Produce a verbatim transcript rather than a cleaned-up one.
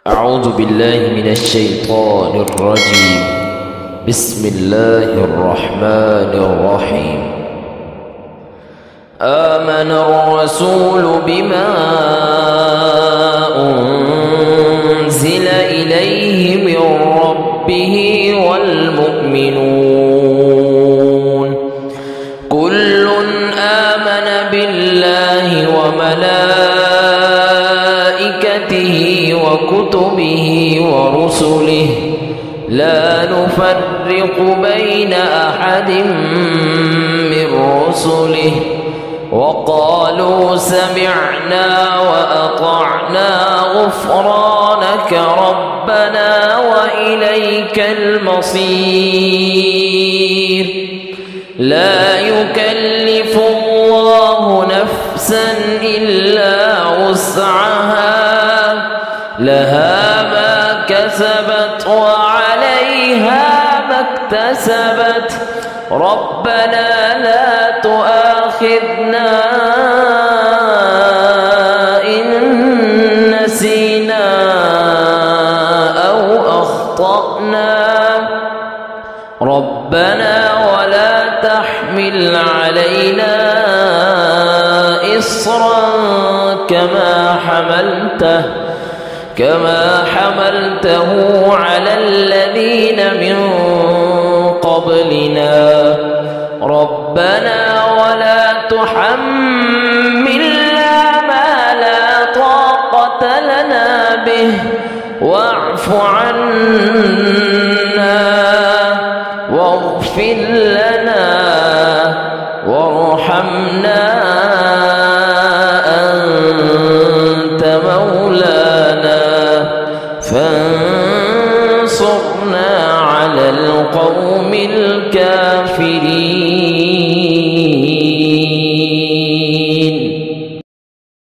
أعوذ بالله من الشيطان الرجيم. بسم الله الرحمن الرحيم. آمن الرسول بما أنزل إليه من ربه والمؤمنون كل آمن بالله وملائكته وكتبه ورسله لا نفرق بين أحد من رسله وقالوا سمعنا وأطعنا غفرانك ربنا وإليك المصير. لا يكلف الله نفسا إلا وسعها لها ما كسبت وعليها ما اكتسبت ربنا لا تؤاخذنا إن نسينا أو أخطأنا ربنا ولا تحمل علينا إصرا كما حملته كما حملته على الذين من قبلنا ربنا ولا تحملنا ما لا طاقة لنا به واعف عنا واغفر لنا وارحمنا أنت مولانا فانصرنا على القوم الكافرين.